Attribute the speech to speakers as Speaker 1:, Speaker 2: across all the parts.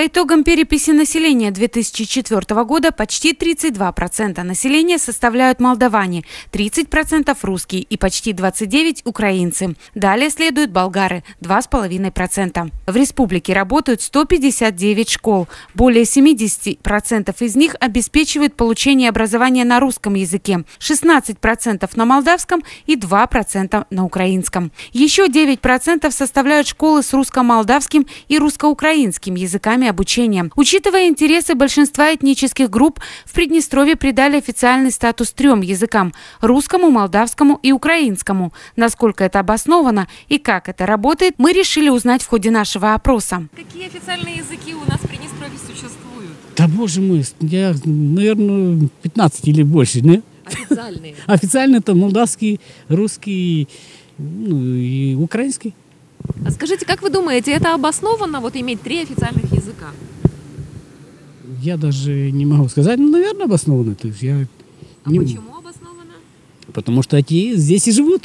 Speaker 1: итогам переписи населения 2004 года почти 32% населения составляют молдаване, 30% русские и почти 29% украинцы. Далее следуют болгары – 2,5%. В республике работают 159 школ. Более 70% из них обеспечивают получение образования на русском языке, 16% на молдавском и 2% на украинском. Еще 9% составляют школы с русско-молдавским и русско-украинским языками обучения. Учитывая интересы большинства этнических групп, в Приднестровье придали официальный статус 3 языкам – русскому, молдавскому и украинскому. Насколько это обосновано и как это работает, мы решили узнать в ходе нашего опроса.
Speaker 2: Какие официальные языки у нас в Приднестровье существуют?
Speaker 3: Да боже мой, я, наверное, 15 или больше, не?
Speaker 2: Официальные?
Speaker 3: Официально это молдавский, русский, и украинский.
Speaker 2: А скажите, как вы думаете, это обосновано вот иметь 3 официальных языка?
Speaker 3: Я даже не могу сказать, наверное, обосновано. То есть я не...
Speaker 2: Почему обосновано?
Speaker 3: Потому что здесь и живут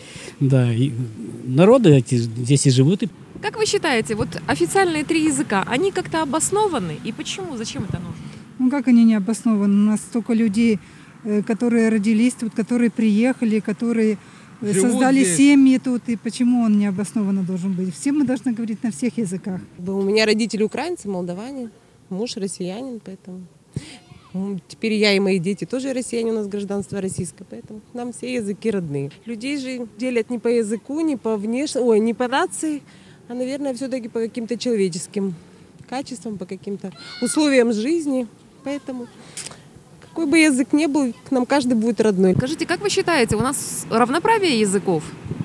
Speaker 3: народы здесь и живут.
Speaker 2: Как вы считаете, вот официальные 3 языка, они как-то обоснованы? И почему? Зачем это нужно?
Speaker 4: Ну как они не обоснованы? У нас столько людей, которые родились тут, которые приехали, которые создали семьи тут. И почему он не обоснованно должен быть? Все мы должны говорить на всех языках.
Speaker 5: У меня родители украинцы, молдаване, муж россиянин, поэтому... Теперь я и мои дети тоже россияне, у нас гражданство российское, поэтому нам все языки родные. Людей же делят не по языку, не по не по нации, а, наверное, все-таки по каким-то человеческим качествам, по каким-то условиям жизни. Поэтому какой бы язык ни был, к нам каждый будет родной.
Speaker 2: Скажите, как вы считаете, у нас равноправие языков?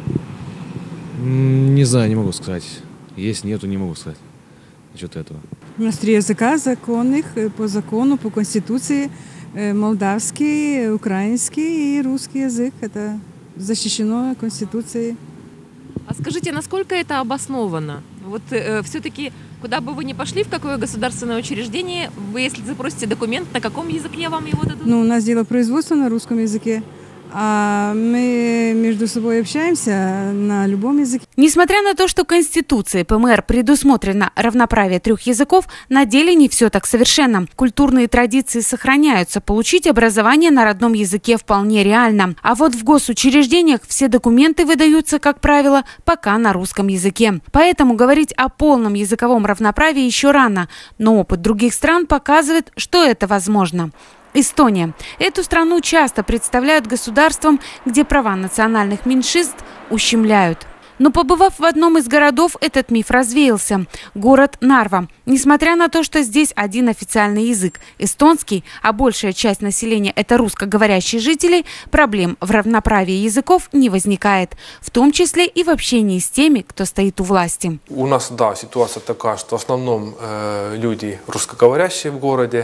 Speaker 6: Не знаю, не могу сказать. Есть, нету, не могу сказать. Насчет этого.
Speaker 7: У нас 3 языка законных по закону, по конституции. Молдавский, украинский и русский язык. Это защищено Конституцией.
Speaker 2: А скажите, насколько это обосновано? Вот все-таки, куда бы вы ни пошли, в какое государственное учреждение, вы, если запросите документ, на каком языке вам его дадут?
Speaker 7: Ну, у нас дело производства на русском языке. А мы между собой общаемся на любом языке.
Speaker 1: Несмотря на то, что Конституцией ПМР предусмотрено равноправие 3 языков, на деле не все так совершенно. Культурные традиции сохраняются, получить образование на родном языке вполне реально. А вот в госучреждениях все документы выдаются, как правило, пока на русском языке. Поэтому говорить о полном языковом равноправии еще рано. Но опыт других стран показывает, что это возможно. Эстония. Эту страну часто представляют государством, где права национальных меньшинств ущемляют. Но побывав в одном из городов, этот миф развеялся. Город Нарва. Несмотря на то, что здесь один официальный язык – эстонский, а большая часть населения – это русскоговорящие жители, проблем в равноправии языков не возникает. В том числе и в общении с теми, кто стоит у власти.
Speaker 8: У нас, да, ситуация такая, что в основном люди русскоговорящие в городе.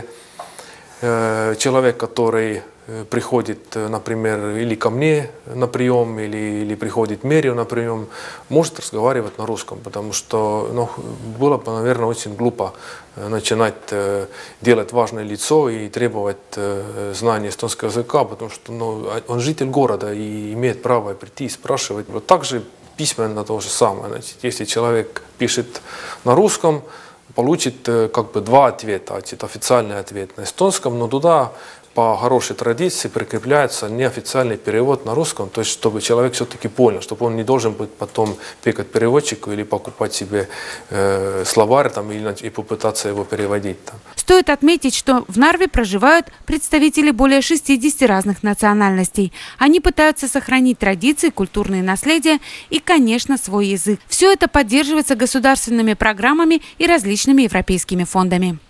Speaker 8: Человек, который приходит, например, или ко мне на прием, или приходит в мэрию на прием, может разговаривать на русском, потому что было бы, наверное, очень глупо начинать делать важное лицо и требовать знания эстонского языка, потому что он житель города и имеет право прийти и спрашивать. Вот также письменно то же самое. Значит, если человек пишет на русском, получит как бы 2 ответа. Официальный ответ на эстонском, но туда по хорошей традиции прикрепляется неофициальный перевод на русском, то есть чтобы человек все-таки понял, чтобы он не должен быть потом бегать переводчику или покупать себе словарь и попытаться его переводить.
Speaker 1: Стоит отметить, что в Нарве проживают представители более 60 разных национальностей. Они пытаются сохранить традиции, культурные наследия и, конечно, свой язык. Все это поддерживается государственными программами и различными европейскими фондами.